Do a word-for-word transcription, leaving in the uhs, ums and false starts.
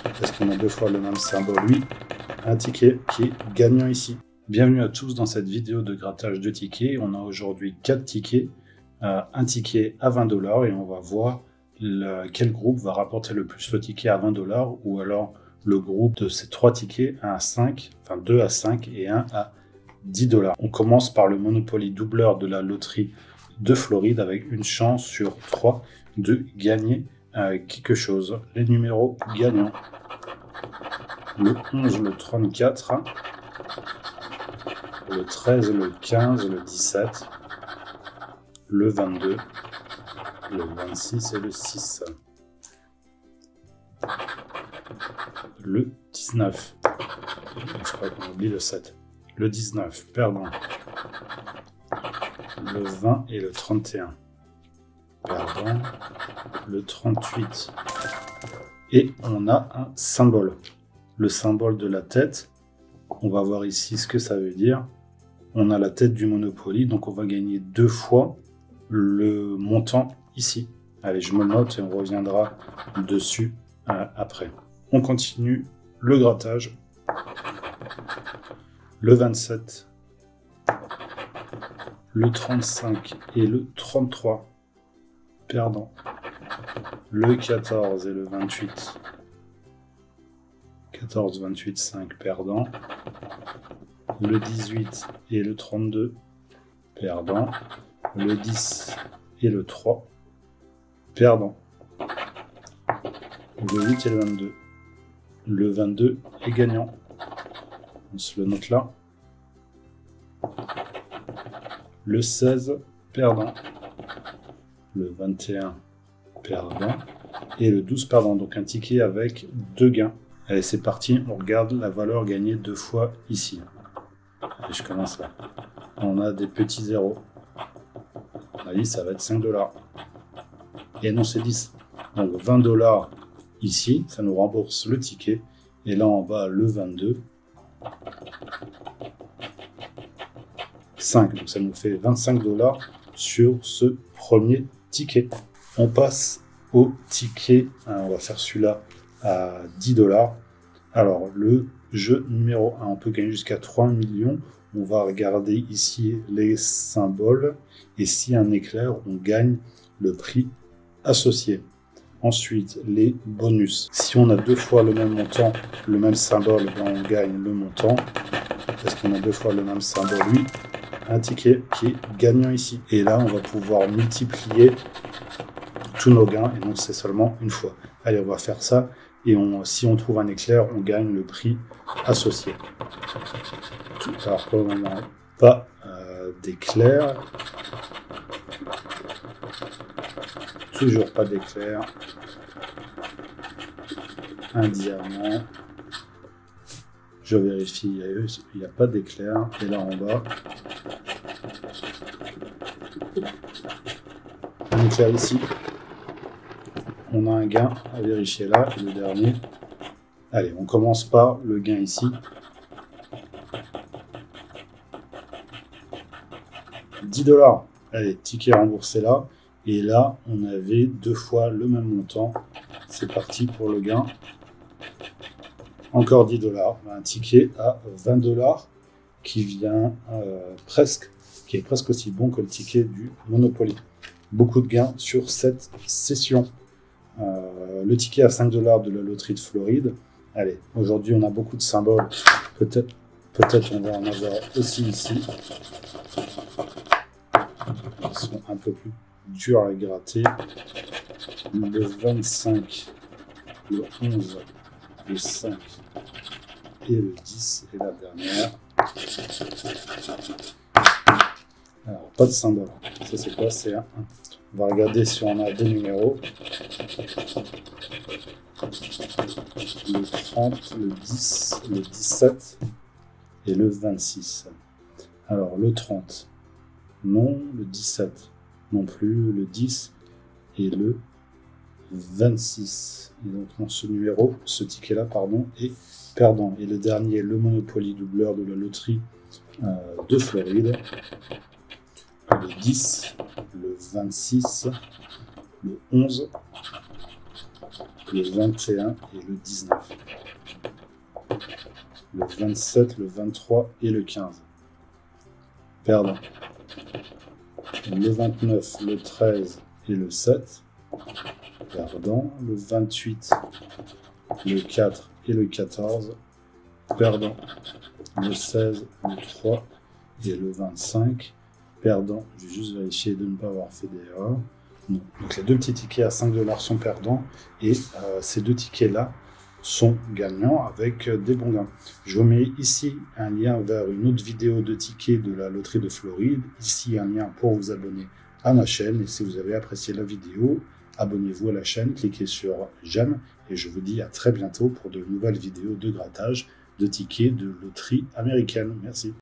parce qu'on a deux fois le même symbole. Oui, un ticket qui est gagnant ici. Bienvenue à tous dans cette vidéo de grattage de tickets. On a aujourd'hui quatre tickets, euh, un ticket à vingt dollars et on va voir le, quel groupe va rapporter le plus le ticket à vingt dollars ou alors le groupe de ces trois tickets, un à cinq, enfin deux à cinq et un à dix dollars. On commence par le Monopoly doubleur de la loterie de Floride avec une chance sur trois de gagner euh, quelque chose. Les numéros gagnants: le onze, le trente-quatre, le treize, le quinze, le dix-sept, le vingt-deux, le vingt-six et le six. Le dix-neuf, je crois qu'on oublie le sept. Le dix-neuf, perdant. Le vingt et le trente et un, perdant. Le trente-huit. Et on a un symbole. Le symbole de la tête. On va voir ici ce que ça veut dire. On a la tête du Monopoly, donc on va gagner deux fois le montant ici. Allez, je me note et on reviendra dessus euh, après. On continue le grattage. Le vingt-sept, le trente-cinq et le trente-trois, perdant. Le quatorze et le vingt-huit, quatorze, vingt-huit, cinq, perdant. Le dix-huit et le trente-deux, perdant. Le dix et le trois, perdant. Le huit et le vingt-deux. Le vingt-deux est gagnant. On se le note là. Le seize, perdant. Le vingt et un, perdant. Et le douze, perdant. Donc un ticket avec deux gains. Allez, c'est parti. On regarde la valeur gagnée deux fois ici. Allez, je commence là. On a des petits zéros. On a dit ça va être cinq dollars. Et non, c'est dix. Donc vingt dollars ici, ça nous rembourse le ticket. Et là, en bas, le vingt-deux. cinq, donc ça nous fait vingt-cinq dollars sur ce premier ticket. On passe au ticket, on va faire celui-là à dix dollars. Alors le jeu numéro un, on peut gagner jusqu'à trois millions. On va regarder ici les symboles et si un éclair, on gagne le prix associé. Ensuite, les bonus. Si on a deux fois le même montant, le même symbole, ben on gagne le montant. Est-ce qu'on a deux fois le même symbole? Oui. Un ticket qui est gagnant ici. Et là, on va pouvoir multiplier tous nos gains. Et donc, c'est seulement une fois. Allez, on va faire ça. Et on, si on trouve un éclair, on gagne le prix associé. Tout, alors, pour le moment, pas euh, d'éclair. Toujours pas d'éclair. Un diamant. Je vérifie, il n'y a pas d'éclair. Et là en bas, un éclair ici. On a un gain à vérifier là. Et le dernier. Allez, on commence par le gain ici. dix dollars. Allez, ticket remboursé là. Et là, on avait deux fois le même montant. C'est parti pour le gain. Encore dix dollars. Un ticket à vingt dollars qui vient euh, presque, qui est presque aussi bon que le ticket du Monopoly. Beaucoup de gains sur cette session. Euh, le ticket à cinq dollars de la loterie de Floride. Allez, aujourd'hui, on a beaucoup de symboles. Peut-être peut-être on va en avoir aussi ici. Ils sont un peu plus durs à gratter. Le vingt-cinq, le onze, le cinq et le dix et la dernière. Alors, pas de symbole. Ça, c'est quoi? C'est un un. On va regarder si on a des numéros. Le trente, le dix, le dix-sept et le vingt-six. Alors, le trente, non. Le dix-sept, non plus. Le dix et le vingt-six. Et donc, non, ce numéro, ce ticket-là, pardon, est perdant. Et le dernier, le Monopoly doubleur de la loterie euh, de Floride. Le dix, le vingt-six, le onze, le vingt et un et le dix-neuf. Le vingt-sept, le vingt-trois et le quinze. Perdant. Le vingt-neuf, le treize et le sept. Perdant. Le vingt-huit, le quatre et le quatorze. Perdant. Le seize, le trois et le vingt-cinq. Perdant. Je vais juste vérifier de ne pas avoir fait d'erreur. Donc les deux petits tickets à cinq dollars sont perdants et euh, ces deux tickets-là sont gagnants avec euh, des bons gains. Je vous mets ici un lien vers une autre vidéo de tickets de la loterie de Floride. Ici un lien pour vous abonner à ma chaîne. Et si vous avez apprécié la vidéo, abonnez-vous à la chaîne, cliquez sur j'aime et je vous dis à très bientôt pour de nouvelles vidéos de grattage de tickets de loterie américaine. Merci.